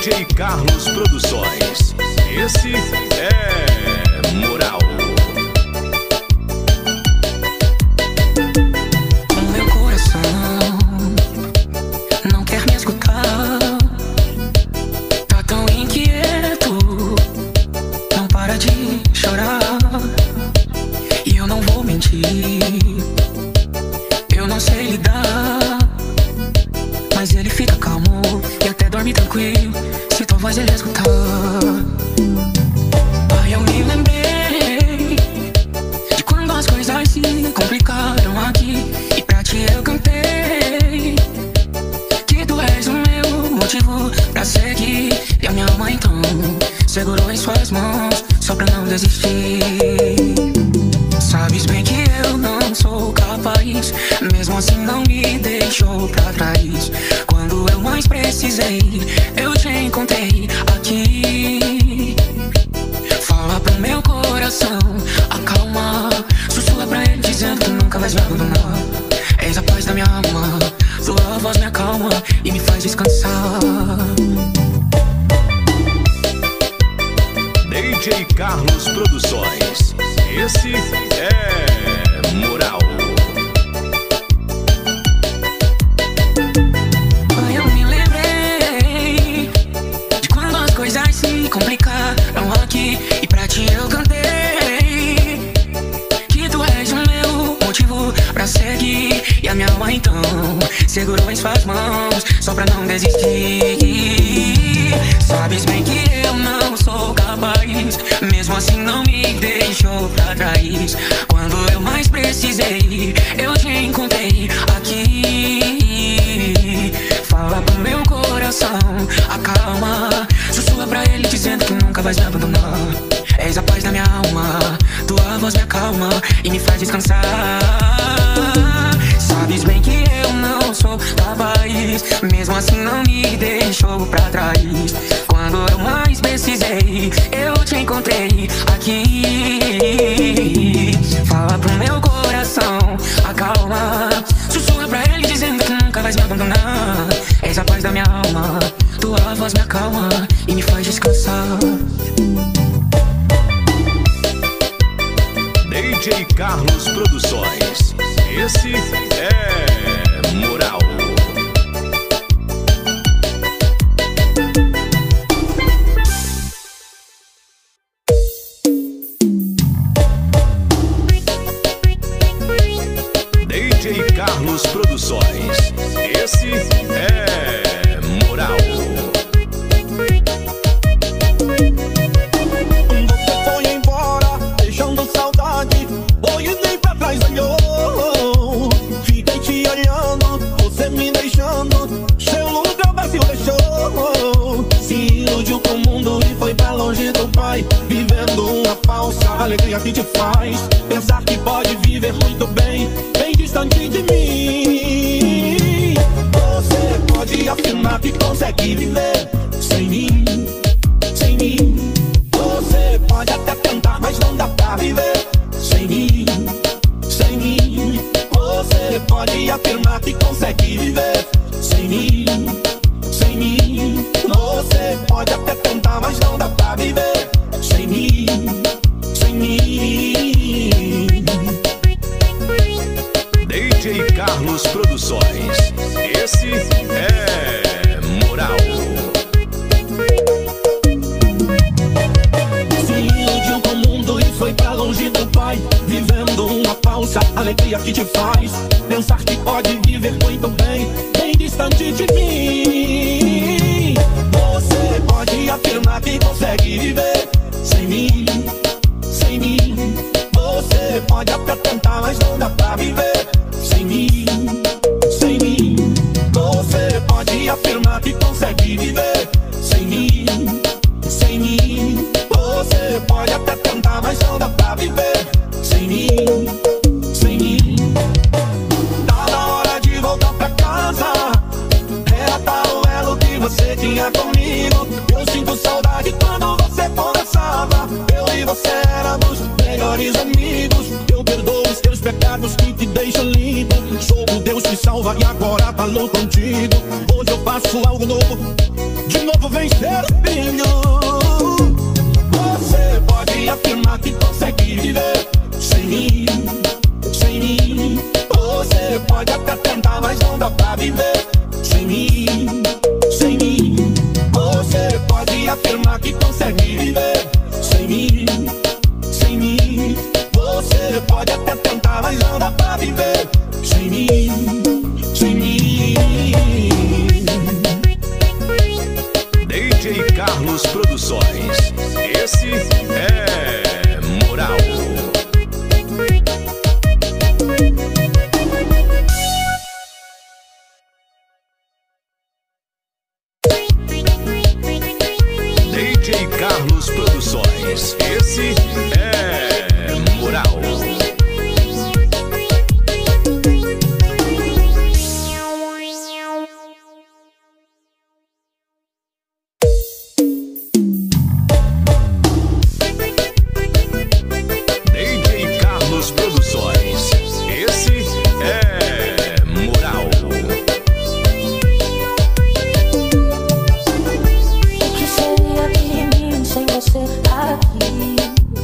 DJ Carlos Produções. Esse é Moral. O meu coração não quer me escutar, tá tão inquieto, não para de chorar. E eu não vou mentir, eu não sei lidar, mas ele fica calmo e até dorme tranquilo se tua voz ele escutar. Aí eu me lembrei de quando as coisas se complicaram aqui, e pra ti eu cantei que tu és o meu motivo pra seguir. E a minha alma então segurou em suas mãos só pra não desistir. Sabes bem que eu não sou capaz, mesmo assim não me deixou pra trás. Quando eu mais precisei, eu te encontrei aqui. Fala pro meu coração, acalma, sussurra pra ele dizendo que nunca vais me abandonar. És a paz da minha alma, tua voz me acalma e me faz descansar. DJ Carlos Produções. Esse é Moral. Eu me lembrei de quando as coisas se complicaram aqui, e pra ti eu cantei que tu és o meu motivo pra seguir. E a minha alma então segurou em suas mãos só pra não desistir. Sabes bem que eu não sou capaz, mesmo assim não me deixou pra trás. Quando eu mais precisei, eu te encontrei aqui. Fala pro meu coração, acalma, sussurra pra ele dizendo que nunca vais me abandonar. És a paz da minha alma, tua voz me acalma e me faz descansar. Sabes bem que eu não sou capaz, mesmo assim não me deixou pra trás. Quando eu mais precisei, eu te encontrei aqui. Fala pro meu coração, acalma, sussurra pra ele dizendo que nunca vais me abandonar. És a paz da minha alma, tua voz me acalma e me faz descansar. DJ Carlos Produções. Esse é Moral. DJ Carlos Produções. Esse é Moral. Você foi embora, deixando saudade. Olhei pra trás, olhou. Fiquei te olhando, você me deixando. Seu lugar vazio deixou. Se iludiu com o mundo e foi pra longe do pai, vivendo uma falsa alegria que te faz pensar que pode viver muito bem, bem distante de mim. Você pode afirmar que consegue viver sem mim, sem mim. Você pode até tentar, mas não dá pra viver sem mim, sem mim. Você pode afirmar que consegue viver sem mim, sem mim. Você pode até tentar, mas não dá pra viver sem mim, sem mim. DJ Carlos Produções. Esse é Moral. Se iludiu com o mundo e foi pra longe do pai, vivendo uma falsa alegria que te faz pensar que pode viver muito bem, bem distante de mim. Você pode afirmar que consegue viver sem mim, sem mim. Você pode até tentar, mas não dá pra viver sem mim, sem mim. Você pode afirmar que consegue viver sem mim, sem mim. Você pode até tentar, mas não dá pra viver sem mim, sem mim. Tá na hora de voltar pra casa, era tal o elo que você tinha comigo. Eu sinto saudade quando você conversava, eu e você éramos melhores amigos. Eu perdoo os teus pecados que te deixam lindo, sou Deus te salva e agora falou contigo. Hoje eu faço algo novo, de novo vencer o filho. Você pode afirmar que consegue viver sem mim, sem mim. Você pode até tentar, mas não dá pra viver sem mim, sem mim. Você pode afirmar que consegue viver sem mim, sem mim. Você pode até tentar, mas não dá pra viver sem mim, sem mim. DJ Carlos Produções, esse é Moral. DJ Carlos Produções, esse é Moral. DJ Carlos Produções, esse é Moral. O que seria de mim sem você aqui?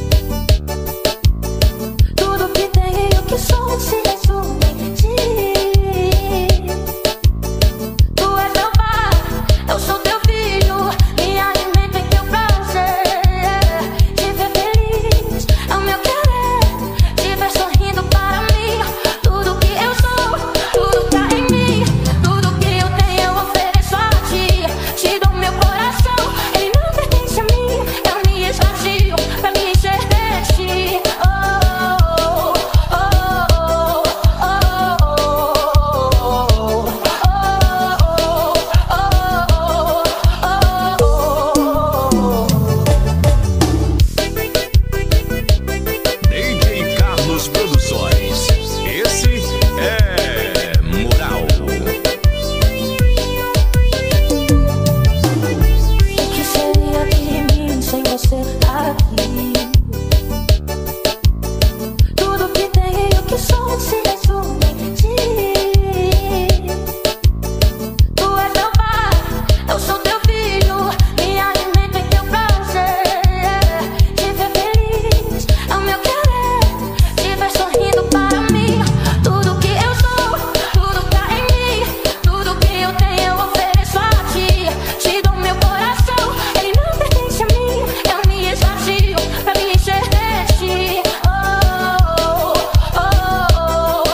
Tudo que tenho e o que sou se resume em ti. Tu és meu pai, eu sou teu filho. Me alimento em teu prazer. Te ver feliz é o meu querer. Te ver sorrindo para mim. Tudo que eu sou, tudo que há em mim. Tudo que eu tenho eu ofereço a ti. Te dou meu coração, ele não pertence a mim. Eu me esvazio pra me encher de ti. Oh, oh, oh, DJ Carlos Produções, esse é Moral. o que seria de mim sem você aqui? Tudo que tenho e o que sou se resume em ti. Tu és meu pai, eu sou teu filho. Me alimento em teu prazer. Te ver feliz é o meu querer. Te ver sorrindo para mim. Tudo que eu sou, tudo que há em mim. Tudo que eu tenho eu ofereço a ti. Te dou meu coração, ele não pertence a mim. Eu me esvazio pra me encher de ti. Oh, oh, oh,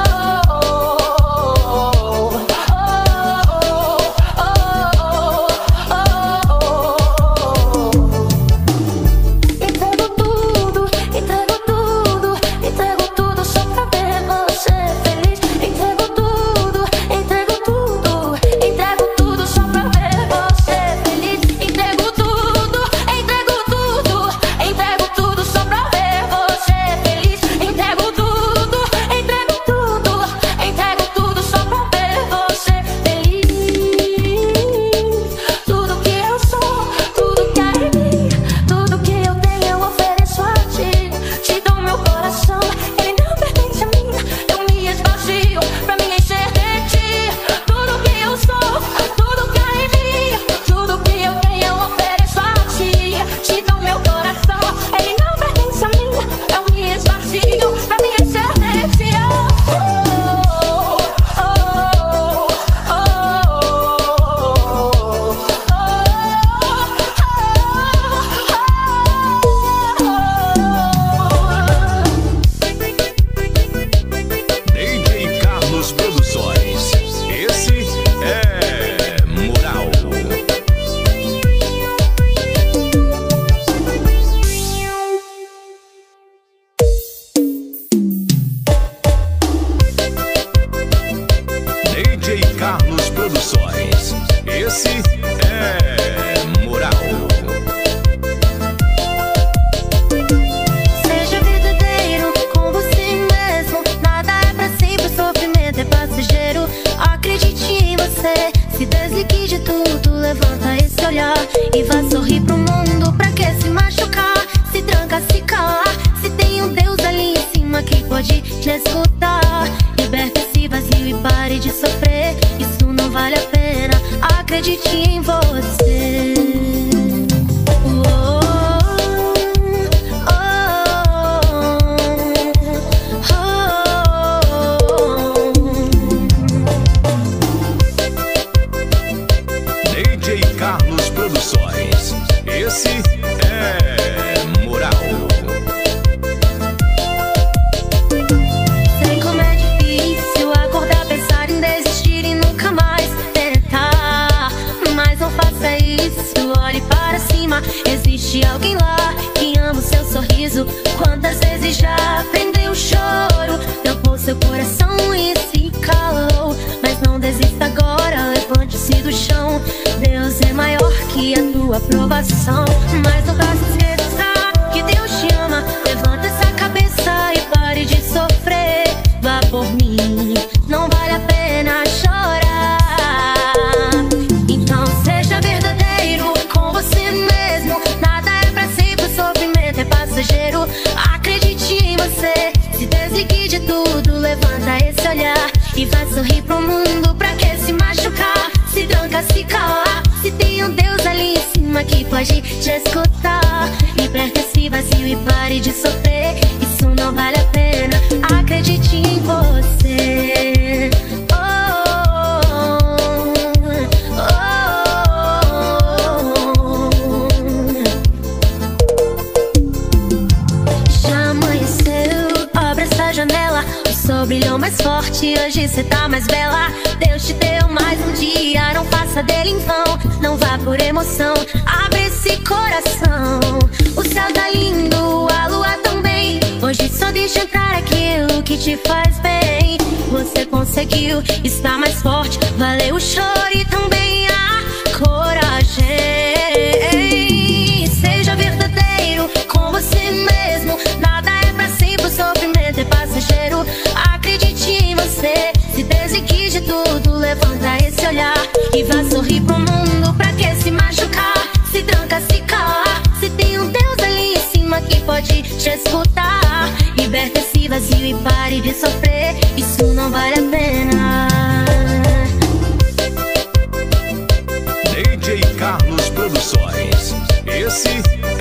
entrego tudo só pra ver você feliz. Entrego tudo só pra ver você feliz. Entrego tudo só pra ver você feliz. Entrego tudo só pra ver você feliz. Tudo que eu sou, tudo que há em mim, tudo que eu tenho eu ofereço a ti. Te dou meu coração, ele não pertence a mim. Eu me esvazio pra me encher de ti. Tudo que eu sou, tudo que há em mim, tudo que eu tenho eu ofereço a ti. Te dou meu coração, ele não pertence a mim. Eu me esvazio pra me encher de ti. DJ Carlos Produções, esse é Moral. DJ Carlos Produções, esse é Moral. Seja verdadeiro com você mesmo. Nada é pra sempre, o sofrimento é passageiro. Acredite em você, se desligue de tudo. Levanta esse olhar e vá sorrir pro mundo. Pra que se machucar? Se tranca, se calar. Se tem um Deus ali em cima que pode te escutar. Liberta esse vazio e sofrer, isso não vale a pena. Acredite em você. DJ Carlos Produções, esse é moral. Sei como é difícil acordar, pensar em desistir e nunca mais tentar. Mas não faça isso, olhe para cima. Existe alguém lá que ama o seu sorriso. Quantas vezes já prendeu o choro, tampou seu coração e se calou. Mas não desista agora, levante-se do chão. Deus é maior que a tua aprovação. Mas não basta esqueça que Deus te ama. Levanta essa cabeça e pare de sofrer. Vá por mim, não vale a pena chorar. Então seja verdadeiro com você mesmo. Nada é pra sempre, o sofrimento é passageiro. Acredite em você, se desligue de tudo. Levanta esse olhar e vai sorrir pro mundo. Pra que se machucar? Se tranca, se calar. Se tem um Deus ali em cima que pode te escutar. Liberte esse vazio e pare de sofrer, isso não vale a pena. Acredite em você. Oh, oh, oh, oh. Já amanheceu, abre essa janela. O sol brilhou mais forte, hoje cê tá mais bela. Deus te deu mais um dia, não faça dele em vão. Não vá por emoção, abre esse coração. O céu tá lindo, a lua também. Hoje só deixa entrar aquilo que te faz bem. Você conseguiu, está mais forte. Valeu o choro e também a coragem. Seja verdadeiro com você mesmo. Nada é pra sempre, o sofrimento é passageiro. Acredite em você, se desligue de tudo. Levanta esse olhar e vá sorrir pro mundo. Pra que se machucar? Se tranca, se calar. Se tem um Deus ali em cima que pode te escutar. Liberte esse vazio e pare de sofrer, isso não vale a pena. DJ Carlos Produções, esse